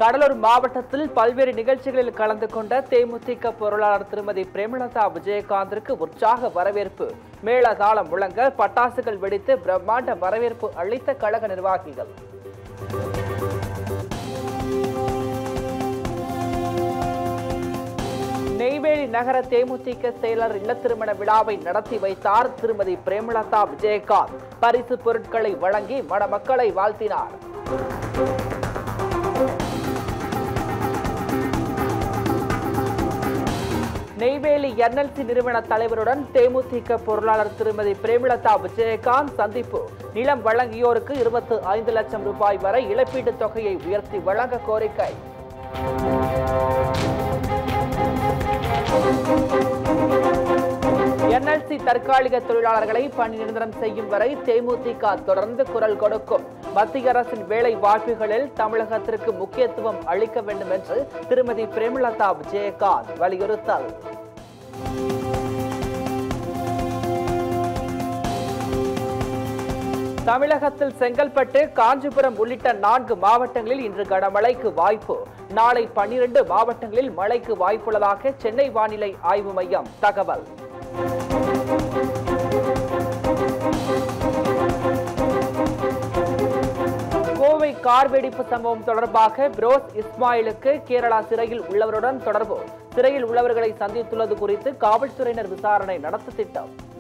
கடலூர் மாவட்டத்தில் பல்வேறு நிகழ்ச்சிகளில் கலந்து கொண்ட தேமுதிக பொருளாளர் திருமதி பிரேமலதா விஜயகாந்திற்கு உற்சாக வரவேற்பு. மேளதாளம் முழங்க பட்டாசுகள் வெடித்து பிரம்மாண்ட வரவேற்பு அளித்த கழக நிர்வாகிகள். நெய்வேலி நகர தேமுதிக செயலர் இல்ல திருமண விழாவை நடத்தி வைத்தார் திருமதி பிரேமலதா விஜயகாந்த். பரிசு பொருட்களை வழங்கி மணமக்களை வாழ்த்தினார். நெய்வேலி NLC நிறுவன தலைவருடன் தேமுதிக பொருளாளர் திருமதி பிரேமலதா விஜயகாந்த் சந்திப்பு. நிலம் வழங்கியோருக்கு 25 லட்சம் ரூபாய் வரை இழப்பீட்டுத் தொகையை உயர்த்தி வழங்க கோரிக்கை. NLC தற்காலிக தொழிலாளர்களை பணி நிரந்தரம் செய்யும் வரை தேமுதிக தொடர்ந்து குரல் கொடுக்கும். மத்திய அரசின் வேலை வாய்ப்புகளில் தமிழகத்திற்கு முக்கியத்துவம் அளிக்க வேண்டும் என்று திருமதி பிரேமலதா விஜயகாந்த் வலியுறுத்தல். தமிழகத்தில் செங்கல்பட்டு, காஞ்சிபுரம் உள்ளிட்ட 4 மாவட்டங்களில் இன்று கனமழைக்கு வாய்ப்பு. நாளை 12 மாவட்டங்களில் மழைக்கு வாய்ப்புள்ளதாக சென்னை வானிலை ஆய்வு மையம் தகவல். கோவை கார் வெடிப்பு சம்பவம் தொடர்பாக பிரோஸ் இஸ்மாயிலுக்கு கேரளா சிறையில் உள்ளவருடன் தொடர்பு. சிறையில் உள்ளவர்களை சந்தித்துள்ளது குறித்து காவல்துறையினர் விசாரணை நடத்த திட்டம்.